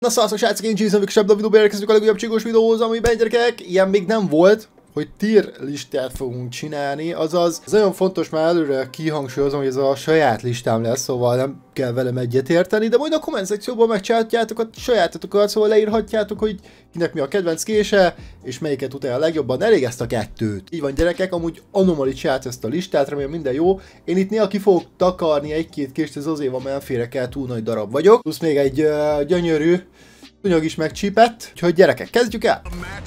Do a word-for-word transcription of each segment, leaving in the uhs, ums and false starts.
Na sziasztok srácok, én Jason Vicksebb, a videóban érkezünk a legújabb csigós videóhoz, amiben gyerekek, ilyen még nem volt, hogy tier listát fogunk csinálni, azaz ez nagyon fontos, már előre kihangsúlyozom, hogy ez a saját listám lesz, szóval nem kell velem egyetérteni, de majd a komment szekcióban megcsináljátok a sajátotokat, szóval leírhatjátok, hogy kinek mi a kedvenc kése, és melyiket utálja a legjobban, elég ezt a kettőt. Így van gyerekek, amúgy Anomaly csinált ezt a listát, remélem minden jó. Én itt néha ki fogok takarni egy-két kést, ez azért van, mert elférek el, túl nagy darab vagyok. Plusz még egy uh, gyönyörű szúnyog is megcsípett, úgyhogy gyerekek, kezdjük el!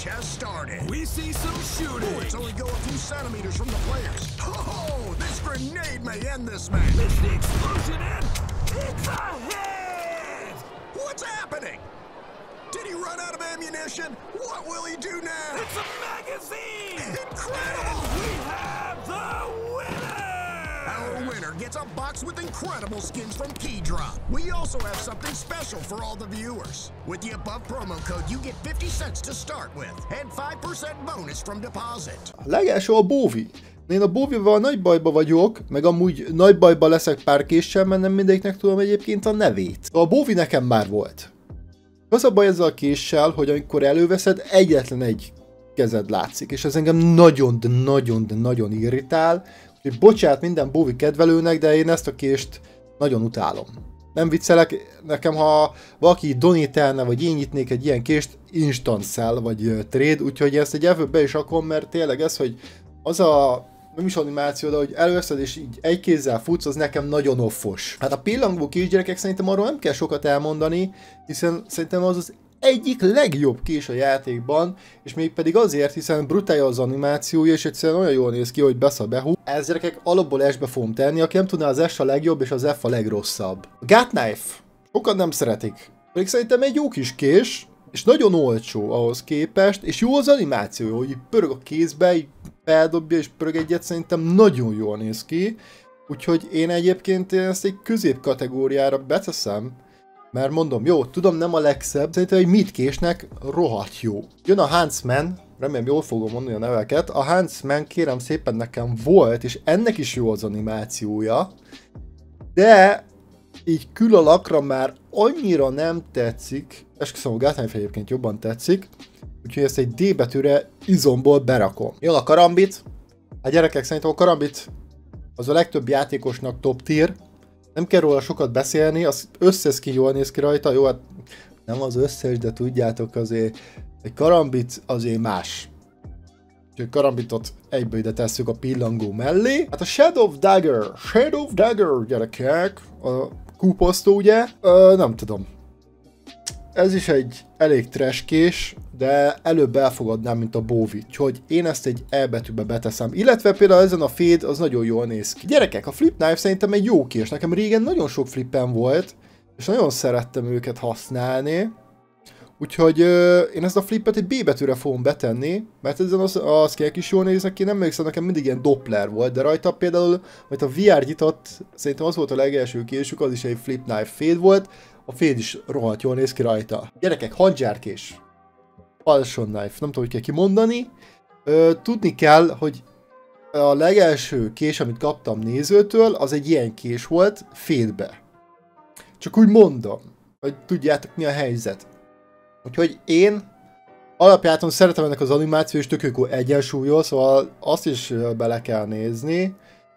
Did he run out of ammunition? What will he do now? It's a magazine! Incredible! We have the winner! Our winner gets a box with incredible skins from Keydrop. We also have something special for all the viewers. With the above promo code, you get fifty cents to start with, and five percent bonus from deposit. A legelső a Bowie. Én a Bowie-val nagy bajba vagyok, meg amúgy nagy bajba leszek pár késsel, mert nem mindegyiknek tudom egyébként a nevét. A Bowie nekem már volt. Az a baj ezzel a késsel, hogy amikor előveszed, egyetlen egy kezed látszik, és ez engem nagyon, de nagyon, de nagyon irritál. Úgyhogy bocsánat minden Bowie kedvelőnek, de én ezt a kést nagyon utálom. Nem viccelek, nekem ha valaki donételne, vagy én nyitnék egy ilyen kést, instant sell, vagy trade, úgyhogy ezt egy elfőbb be is rakom, mert tényleg ez, hogy az a nem is animáció, de hogy előveszed és így egy kézzel futsz, az nekem nagyon offos. Hát a pillangó kisgyerekek szerintem arról nem kell sokat elmondani, hiszen szerintem az az egyik legjobb kés a játékban, és még pedig azért, hiszen brutálja az animációja, és egyszerűen olyan jól néz ki, hogy besz a behú. Ez gyerekek alapból S-be fogom tenni, aki nem tudná, az S a legjobb, és az F a legrosszabb. A Gut Knife. Sokan nem szeretik. Pedig szerintem egy jó kis kés, és nagyon olcsó ahhoz képest, és jó az animáció, hogy így pörög a kézbe, így feldobja és pörög egyet, szerintem nagyon jól néz ki. Úgyhogy én egyébként ezt egy középkategóriára beteszem, mert mondom, jó, tudom nem a legszebb, szerintem egy midkésnek rohadt jó. Jön a Huntsman, remélem jól fogom mondani a neveket, a Huntsman kérem szépen nekem volt, és ennek is jó az animációja, de így külalakra már annyira nem tetszik, esküszöm a Gut Knife egyébként jobban tetszik, úgyhogy ezt egy D betűre izomból berakom. Jön a Karambit, hát gyerekek, szerintem a Karambit az a legtöbb játékosnak top tier, nem kell róla sokat beszélni, az összes ki jól néz ki rajta, jó, hát nem az összes, de tudjátok azért, egy Karambit azért más. Úgyhogy Karambitot egybe ide tesszük a pillangó mellé. Hát a Shadow Dagger, Shadow Dagger, gyerekek, a kúposztó ugye, Ö, nem tudom. Ez is egy elég trash kés, de előbb elfogadnám, mint a Bowie, úgyhogy én ezt egy E betűbe beteszem. Illetve például ezen a fade az nagyon jól néz ki. Gyerekek, a Flip Knife szerintem egy jó kés. Nekem régen nagyon sok flippem volt, és nagyon szerettem őket használni. Úgyhogy ö, én ezt a flippet egy B betűre fogom betenni, mert ezen az, az kell is jól néznek ki, nem emlékszem, nekem mindig ilyen Doppler volt, de rajta például, majd a vé er nyitott, szerintem az volt a legelső késük, az is egy Flip Knife fade volt, a fade is rohadt jól néz ki rajta. Gyerekek, handzsárkés. Falchion Knife, nem tudom, hogy kell kimondani. Ö, tudni kell, hogy a legelső kés, amit kaptam nézőtől, az egy ilyen kés volt, fade-be. Csak úgy mondom, hogy tudjátok mi a helyzet. Úgyhogy én alapjáton szeretem ennek az animáció, és tök jó egyensúlyos, szóval azt is bele kell nézni.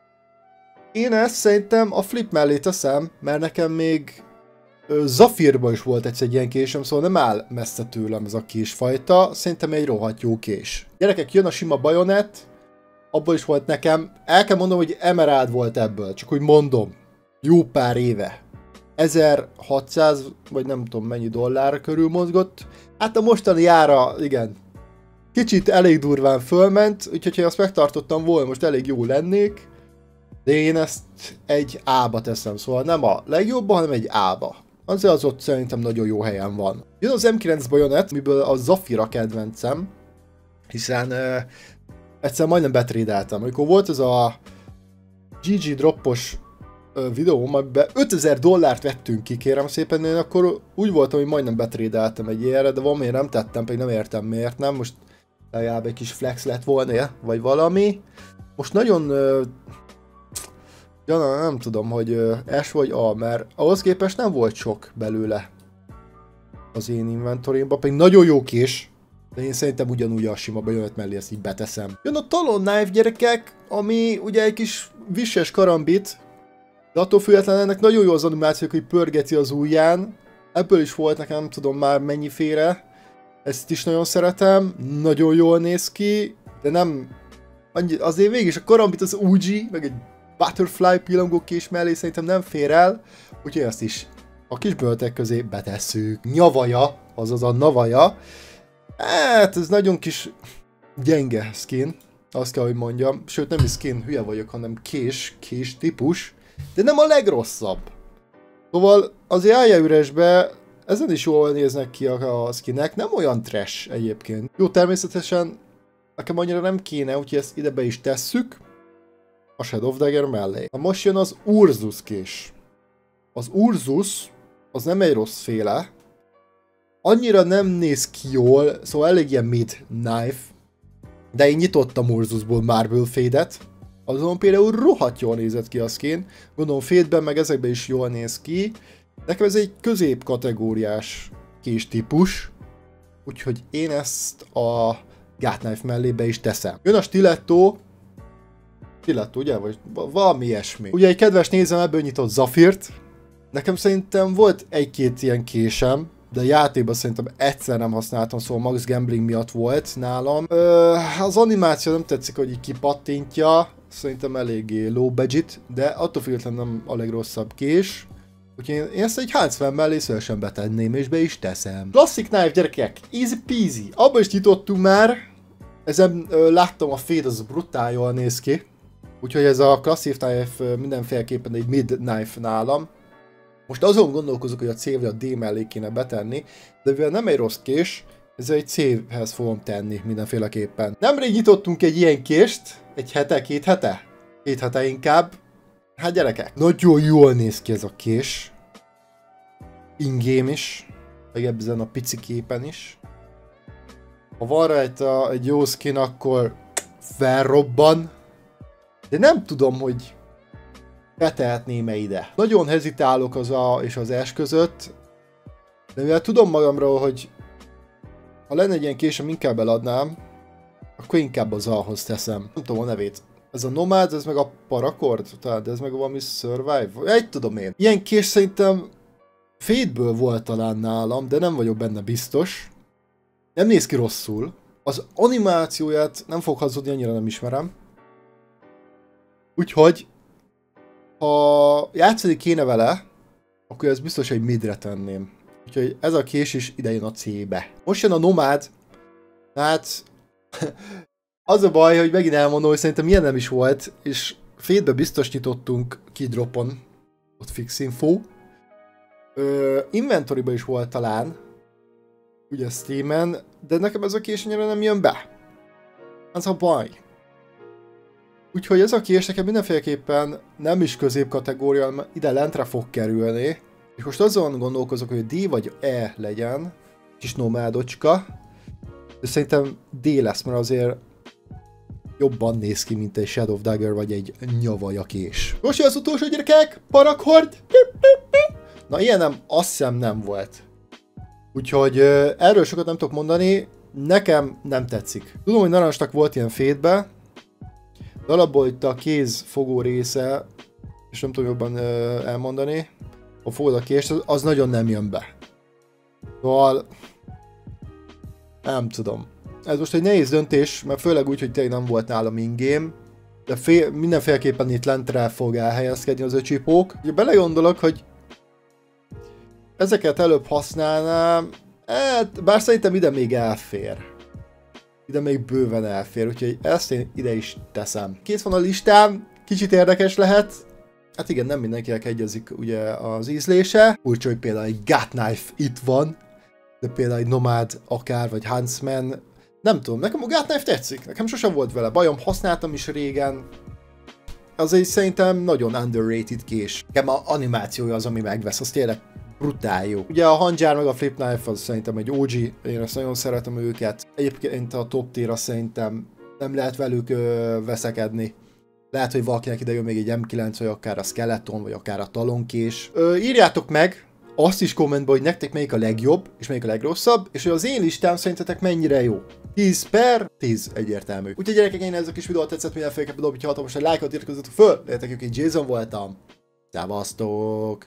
Én ezt szerintem a flip mellé teszem, mert nekem még Zafirban is volt egyszer egy ilyen késem, szóval nem áll messze tőlem ez a késfajta, szerintem egy rohadt jó kés. Gyerekek, jön a sima bajonett, abból is volt nekem, el kell mondanom, hogy Emerald volt ebből, csak úgy mondom, jó pár éve. ezerhatszáz, vagy nem tudom mennyi dollár körül mozgott, hát a mostani ára, igen, kicsit elég durván fölment, úgyhogy ha azt megtartottam volna, most elég jó lennék, de én ezt egy A-ba teszem, szóval nem a legjobban, hanem egy A-ba. Azért az ott szerintem nagyon jó helyen van. Jön az M kilenc bajonett, miből a Zafir a kedvencem, hiszen uh, egyszer majdnem betrédeltem. Amikor volt ez a gé gé droppos uh, videóm, amiben ötezer dollárt vettünk ki, kérem szépen, én akkor úgy voltam, hogy majdnem betrédeltem egy ilyenre, de valamiért nem tettem, pedig nem értem miért nem. Most legalább egy kis flex lett volna, vagy valami. Most nagyon... Uh, Ja, nem, nem tudom, hogy S vagy A, mert ahhoz képest nem volt sok belőle. az én inventorimba, pedig nagyon jó kés. De én szerintem ugyanúgy a sima bajonett mellé ezt így beteszem. Jön a Talon Knife, gyerekek, ami ugye egy kis visses karambit, de attól függetlenül ennek nagyon jó az animációk, hogy pörgeti az ujján. Ebből is volt nekem, nem tudom már mennyiféle. Ezt is nagyon szeretem, nagyon jól néz ki, de nem... Annyi, azért végig is a karambit az u gé, meg egy Butterfly pillangókés mellé szerintem nem fér el, úgyhogy ezt is a kis böltek közé betesszük. Nyavaja, azaz a navaja. Hát ez nagyon kis gyenge skin, azt kell, hogy mondjam. Sőt, nem is skin, hülye vagyok, hanem kés, kés típus. De nem a legrosszabb. Szóval azért állja üresbe, ezen is jól néznek ki a, a skinek, nem olyan trash egyébként. Jó, természetesen nekem annyira nem kéne, úgyhogy ezt ide be is tesszük. A Shadow Dagger mellé. Na most jön az Ursus kés. Az Ursus az nem egy rossz féle. Annyira nem néz ki jól, szóval elég ilyen mid knife. De én nyitottam Ursusból Marble Fade-et. Azon például rohadt jól nézett ki a skin. Gondolom Fade-ben meg ezekben is jól néz ki. Nekem ez egy középkategóriás kés típus. Úgyhogy én ezt a Gutknife mellé be is teszem. Jön a Stiletto. Stiletto, ugye? Vagy valami ilyesmi. Ugye egy kedves nézem ebből nyitott Zafirt. Nekem szerintem volt egy-két ilyen késem, de a játékban szerintem egyszer nem használtam, szóval max gambling miatt volt nálam. Ö, az animáció nem tetszik, hogy így kipattintja, szerintem eléggé low budget, de attól függetlenül nem a legrosszabb kés. Úgyhogy én ezt egy háncven mellé szívesen betenném, és be is teszem. Classic Knife, gyerekek, easy peasy. Abba is nyitottunk már, ezen ö, láttam a fade, az brutál jól néz ki. Úgyhogy ez a Classic Knife mindenféleképpen egy mid knife nálam. Most azon gondolkozok, hogy a C vagy a D mellé kéne betenni, de mivel nem egy rossz kés, ezzel egy C-hez fogom tenni mindenféleképpen. Nemrég nyitottunk egy ilyen kést, egy hete, két hete? Két hete inkább. Hát gyerekek, nagyon jól néz ki ez a kés. In-game is, meg ebben a pici képen is. Ha van rajta egy jó skin, akkor felrobban. De nem tudom, hogy betehetném-e ide. Nagyon hezitálok az A és az S között, de mivel tudom magamról, hogy ha lenne egy ilyen késem, inkább eladnám, akkor inkább az A-hoz teszem. Nem tudom a nevét. Ez a Nomad, ez meg a Paracord, talán, de ez meg valami Survive. Egy tudom én. Ilyen kés szerintem Fade-ből volt talán nálam, de nem vagyok benne biztos. Nem néz ki rosszul. Az animációját nem fog hazudni, annyira nem ismerem. Úgyhogy ha játszani kéne vele, akkor ez biztos egy midre tenném. Úgyhogy ez a kés is ide jön a C-be. Most jön a Nomad. Hát az a baj, hogy megint elmondom, hogy szerintem ilyen nem is volt, és Fade-be biztos nyitottunk kidropon, ott fix info. Ö, inventoryba is volt talán, ugye Steamen, de nekem ez a kés annyira nem jön be. Ez a baj. Úgyhogy ez a kés nekem mindenféleképpen nem is középkategória, hanem ide lentre fog kerülni. És most azon gondolkozok, hogy D vagy E legyen, kis nomádocska. De szerintem D lesz, mert azért jobban néz ki, mint egy Shadow Dagger vagy egy nyavaja kés. Most jön az utolsó, gyerekek, Paracord. Na ilyen nem, azt hiszem nem volt. Úgyhogy erről sokat nem tudok mondani, nekem nem tetszik. Tudom, hogy Narancsnak volt ilyen Fade-be, de alapból itt a kézfogó része, és nem tudom jobban ö, elmondani, a fogod a kést, az, az nagyon nem jön be. Szóval nem tudom. Ez most egy nehéz döntés, mert főleg úgy, hogy tényleg nem volt nálam in-game, de fél, mindenféleképpen itt lentre fog elhelyezkedni az öcsipók. Ugye belegondolok, hogy ezeket előbb használnám, hát, bár szerintem ide még elfér. Ide még bőven elfér, úgyhogy ezt én ide is teszem. Kész van a listám, kicsit érdekes lehet. Hát igen, nem mindenkinek egyezik ugye az ízlése. Úgy, hogy például egy Gutknife itt van, de például egy Nomad akár, vagy Huntsman. Nem tudom, nekem a Gutknife tetszik, nekem sosem volt vele bajom, használtam is régen. Az egy szerintem nagyon underrated kés. Nekem a animációja az, ami megvesz, az tényleg brutál jó. Ugye a Hangyár meg a Flip Knife az szerintem egy o gé, én ezt nagyon szeretem őket. Egyébként a top tier szerintem nem lehet velük ö, veszekedni. Lehet, hogy valakinek ide jön még egy M kilenc, vagy akár a Skeleton, vagy akár a Talonkés. Ö, írjátok meg azt is kommentbe, hogy nektek melyik a legjobb, és melyik a legrosszabb, és hogy az én listám szerintetek mennyire jó. tíz per tíz egyértelmű. Úgyhogy gyerekek, én ez a kis videó tetszett, mindenféleképpen dobj, ha hatalmas egy lájkot, iratkozzatok föl, lehetek, hogy én Jason voltam. Szevasztok!